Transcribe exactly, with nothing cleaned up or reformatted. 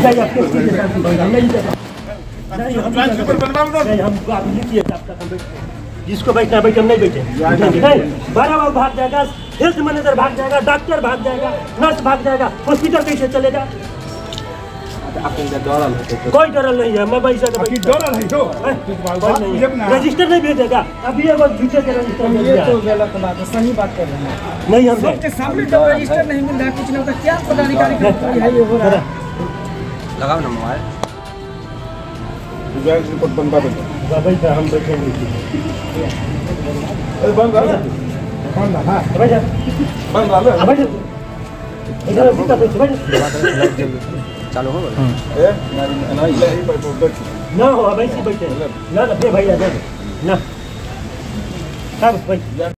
जाइए आपके नहीं हम आप लिखिए जिसको बैठना बैठे हम नहीं बैठे नहीं। बारह बार भाग जाएगा, हेल्थ मैनेजर भाग जाएगा, डॉक्टर भाग जाएगा, नर्स भाग जाएगा, हॉस्पिटल कैसे चलेगा? कोई डरल नहीं है। मैं पैसा रजिस्टर नहीं भेजेगा अभी एगो झूठे के रजिस्टर ये तो गलत बात है, सही बात कर रहे हैं। नहीं हम सबके सामने जब रजिस्टर नहीं मिल रहा कुछ नहीं होता, क्या पदाधिकारी का ये हो रहा है? लगाओ ना मोबाइल रिपोर्ट बनवा दो भाई का हम बैठेंगे बंद रहा बंद रहा बैठ बंद रहा बैठ इधर सीधा बैठ बैठ चालू हो ए ना यही बैठ ना हो वैसे बैठे ना ना भैया ना ना सब भाई